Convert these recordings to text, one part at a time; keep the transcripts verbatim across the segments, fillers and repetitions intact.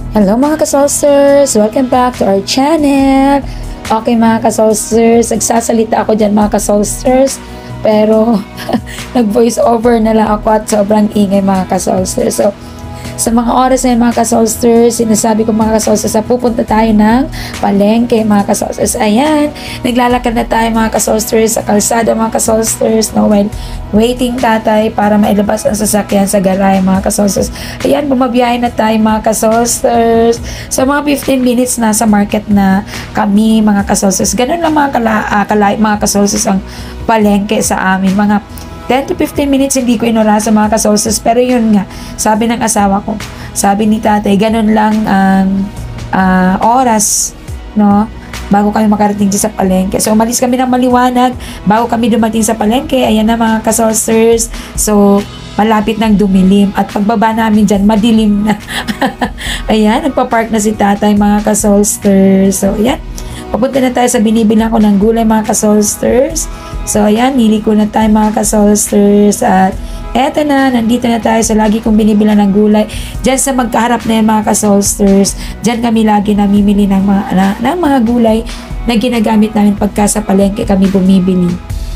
Hello mga kasolsters! Welcome back to our channel! Okay mga kasolsters, nagsasalita ako dyan mga kasolsters, pero nag-voice over na lang ako at sobrang ingay mga kasolsters. So, sa mga oras na yun mga kasolsters, sinasabi ko mga kasolsters na pupunta tayo ng palengke mga kasolsters. Ayan, naglalakad na tayo mga kasolsters sa kalsada mga kasolsters, no, while waiting tatay para mailabas ang sasakyan sa garahe mga kasolsters. Ayan, bumabiyahe na tayo mga kasolsters. So mga fifteen minutes na sa market na kami mga kasolsters. Ganun lang mga kala, uh, kalay, mga kasolsters ang palengke sa amin. Mga ten to fifteen minutes hindi ko inurasa mga kasolsters, pero yun nga, sabi ng asawa ko, sabi ni tatay, ganun lang ang uh, oras, no, bago kami makarating sa palengke. So umalis kami ng maliwanag bago kami dumating sa palengke. Ayan na mga kasolsters, so malapit ng dumilim at pagbaba namin dyan, madilim na. Ayan, nagpa-park na si tatay mga kasolsters. So ayan, papunta na tayo sa binibilang ko ng gulay mga kasolsters. So ayan, niliko na tayo mga kasolsters at eto na, nandito na tayo sa lagi kong binibilang ng gulay. Diyan sa magkaharap na yan mga kasolsters, diyan kami lagi namimili ng mga, na, ng mga gulay na ginagamit namin pagka sa palengke kami bumibili.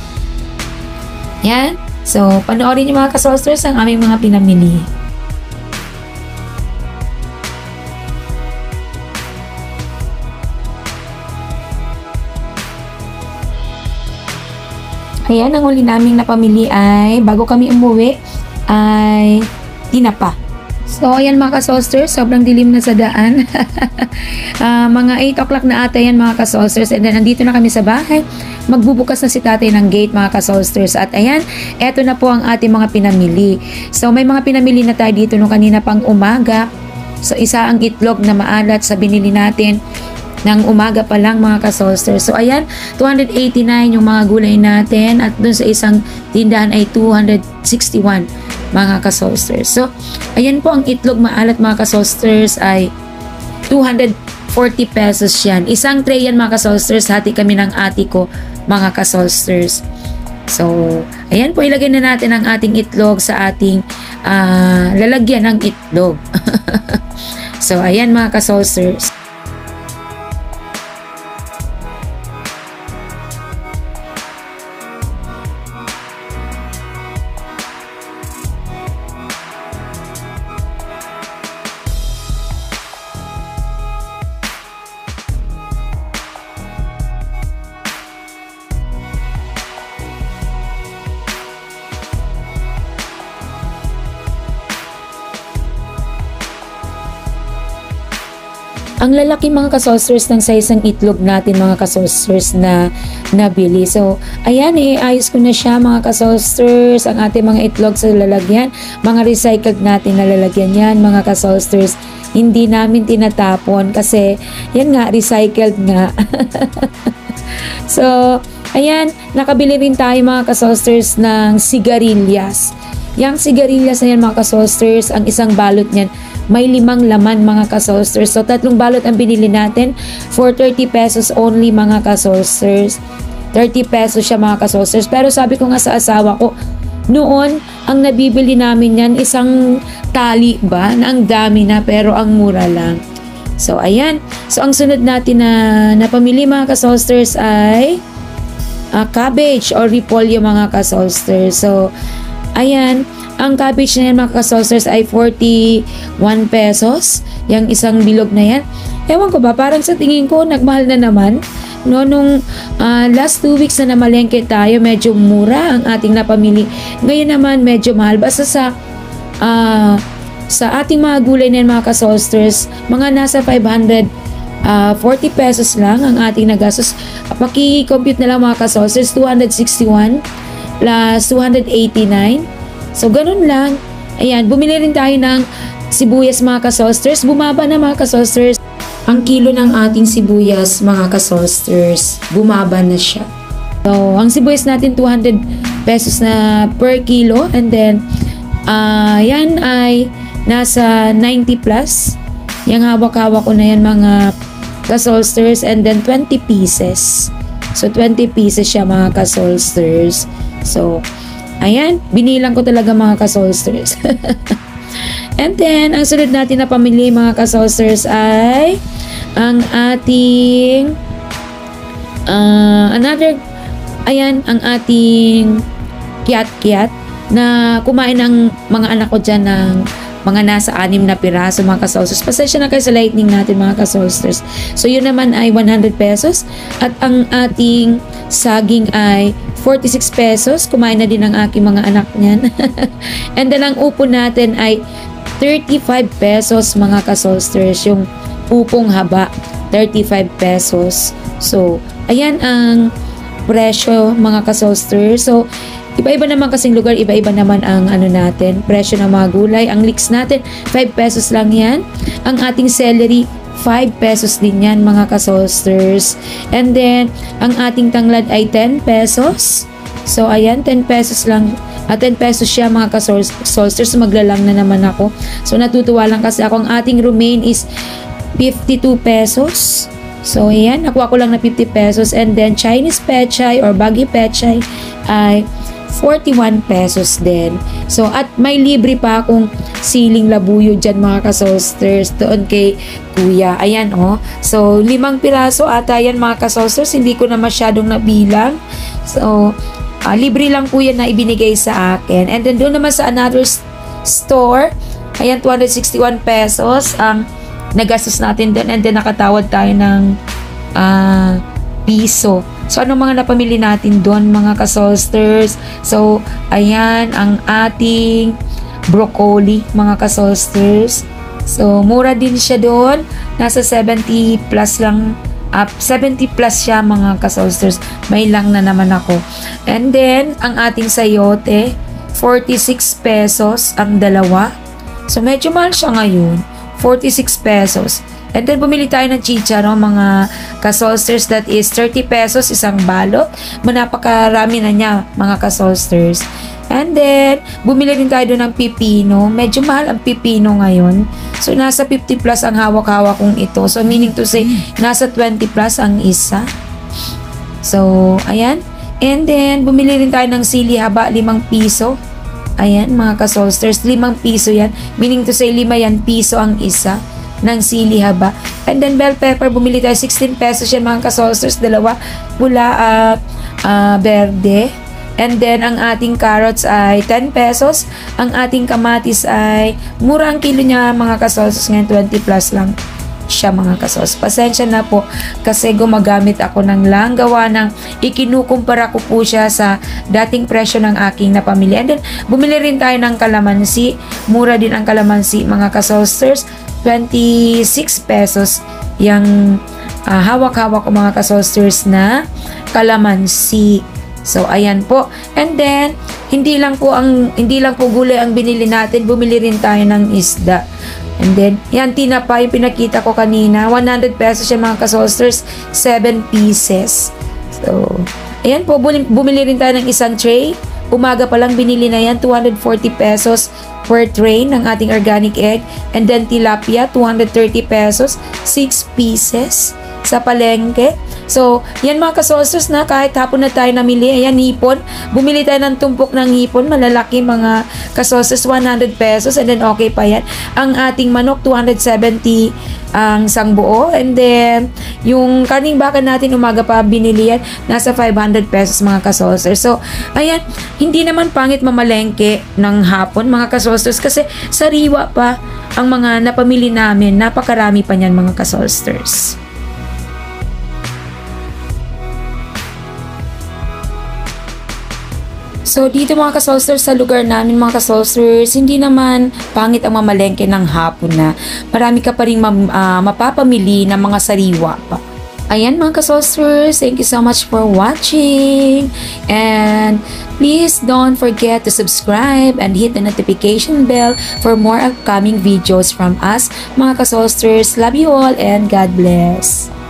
Yan, so panoorin niyo mga kasolsters ang aming mga pinamili. Ayan, ang uli naming napamili ay, bago kami umuwi, ay tinapa. So, ayan mga kasolsters, sobrang dilim na sa daan. uh, mga eight o'clock na ata yan mga kasolsters. And then, nandito na kami sa bahay. Magbubukas na si tatay ng gate mga kasolsters. At ayan, eto na po ang ating mga pinamili. So, may mga pinamili na tayo dito nung kanina pang umaga. So, isa ang itlog na maalat sa binili natin ng umaga pa lang mga kasolsters. So ayan, two hundred eighty-nine yung mga gulay natin at dun sa isang tindahan ay two hundred sixty-one mga kasolsters. So ayan po, ang itlog maalat mga kasolsters ay two hundred forty pesos yan. Isang tray yan mga kasolsters, hati kami ng ati ko mga kasolsters. So ayan po, ilagay na natin ang ating itlog sa ating uh, lalagyan ng itlog. So ayan mga kasolsters. Ang lalaki mga kasolsters ng size ng itlog natin mga kasolsters na nabili. So, ayan, i-ayos ko na siya mga kasolsters, ang ating mga itlog sa lalagyan. Mga recycled natin na lalagyan yan mga kasolsters. Hindi namin tinatapon kasi, yan nga, recycled nga. So, ayan, nakabili rin tayo mga kasolsters ng sigarilyas. Yang sigarilyas na yan mga kasolsters, ang isang balot niyan, may limang laman mga kasolsters. So, tatlong balot ang binili natin for thirty pesos only mga kasolsters. thirty pesos siya mga kasolsters. Pero sabi ko nga sa asawa ko, noon, ang nabibili namin yan, isang tali ba, na ang dami na, pero ang mura lang. So, ayan. So, ang sunod natin na napamili mga kasolsters ay uh, cabbage or repolyo mga kasolsters. So, ayan. Ang cabbage na yan mga kasolsters ay forty-one pesos. Yung isang bilog na yan. Ewan ko ba, parang sa tingin ko nagmahal na naman. No, nung uh, last two weeks na namalengke tayo, medyo mura ang ating napamili. Ngayon naman medyo mahal. Basta sa uh, sa ating mga gulay na yan mga kasolsters, mga nasa five hundred forty pesos lang ang ating nagastos. Paki-compute na lang mga kasolsters, two hundred sixty-one plus two hundred eighty-nine. So, ganun lang. Ayan, bumili rin tayo ng sibuyas mga kasolsters. Bumaba na mga kasolsters. Ang kilo ng ating sibuyas mga kasolsters, bumaba na siya. So, ang sibuyas natin two hundred pesos na per kilo. And then, uh, yan ay nasa ninety plus. Yung hawak-hawak ko na yan mga kasolsters. And then, twenty pieces. So, twenty pieces siya mga kasolsters. So, ayan, binilang ko talaga mga kasolsters. And then, ang sunod natin na pamili mga kasolsters ay ang ating uh, another, ayan, ang ating kiat-kiat na kumain ng mga anak ko dyan ng mga nasa anim na piraso mga kasolsters. Pasensya na kayo sa lightning natin mga kasolsters. So yun naman ay one hundred pesos at ang ating saging ay forty-six pesos. Kumain na din ang aking mga anak niyan. And then ang upo natin ay thirty-five pesos mga kasolsters. Yung upong haba, thirty-five pesos. So ayan ang presyo mga kasolsters. So iba-iba naman kasing lugar, iba-iba naman ang ano natin, presyo ng mga gulay. Ang leeks natin, five pesos lang yan. Ang ating celery, five pesos din yan mga kasolsters. And then, ang ating tanglad ay ten pesos. So, ayan, ten pesos lang. At ten pesos siya mga kasolsters. Maglalang na naman ako. So, natutuwa lang kasi ako. Ang ating romaine is fifty-two pesos. So, ayan, nakuha ko lang na fifty pesos. And then, Chinese pechay or baggy pechay ay forty-one pesos din. So, at may libre pa akong siling labuyo dyan mga kasolsters doon kay kuya. Ayan, oh. So, limang piraso ata yan mga kasolsters. Hindi ko na masyadong nabilang. So, uh, libre lang po yan na ibinigay sa akin. And then, doon naman sa another store, ayan, two hundred sixty-one pesos ang nagastos natin doon. And then, nakatawad tayo ng ah, uh, piso. So, ano mga napamili natin doon mga kasolsters? So, ayan, ang ating broccoli mga kasolsters. So, mura din siya doon. Nasa seventy plus lang. Up, seventy plus siya mga kasolsters. May lang na naman ako. And then, ang ating sayote, forty-six pesos ang dalawa. So, medyo mahal siya ngayon. forty-six pesos. And then, bumili tayo ng chicharon, mga kasolsters, that is thirty pesos isang balot. Manapakarami na niya, mga kasolsters. And then, bumili din tayo doon ng pipino. Medyo mahal ang pipino ngayon. So, nasa fifty plus ang hawak-hawak kong ito. So, meaning to say, nasa twenty plus ang isa. So, ayan. And then, bumili rin tayo ng sili haba, limang piso. Ayan, mga kasolsters, limang piso yan. Meaning to say, lima yan piso ang isa ng sili haba. And then bell pepper, bumili tayo sixteen pesos yan mga kasolsters, dalawa, pula at uh, berde. And then ang ating carrots ay ten pesos. Ang ating kamatis ay mura ang kilo niya mga kasolsters, ngayon twenty plus lang siya mga kasolsters. Pasensya na po kasi gumagamit ako ng lang, gawa ng ikinukumpara ko po siya sa dating presyo ng aking napamili. And then bumili rin tayo ng kalamansi, mura din ang kalamansi mga kasolsters, twenty-six pesos yung uh, hawak-hawak ko mga kasolsters na kalamansi. So ayan po. And then hindi lang po ang hindi lang po gulay ang binili natin, bumili rin tayo ng isda. And then yan, tinapa yung pinakita ko kanina, one hundred pesos yung mga kasolsters, seven pieces. So ayan po, bumili rin tayo ng isang tray. Umaga pa lang binili na yan, two hundred forty pesos per tray ng ating organic egg. And then tilapia, two hundred thirty pesos, six pieces sa palengke. So, yan mga kasolsters na kahit hapon na tayo namili. Ayan, hipon. Bumili tayo ng tumpok ng hipon. Malalaki mga kasolsters, one hundred pesos. And then, okay pa yan. Ang ating manok, two hundred seventy ang isang buo. And then, yung kaning baka natin umaga pa binili yan, nasa five hundred pesos mga kasolsters. So, ayan, hindi naman pangit mamalengke ng hapon mga kasolsters kasi sariwa pa ang mga napamili namin. Napakarami pa niyan mga kasolsters. So, dito mga kasolsters, sa lugar namin mga kasolsters, hindi naman pangit ang mamalengke ng hapon na. Marami ka pa rin ma uh, mapapamili ng mga sariwa pa. Ayan mga kasolsters, thank you so much for watching. And please don't forget to subscribe and hit the notification bell for more upcoming videos from us. Mga kasolsters, love you all and God bless.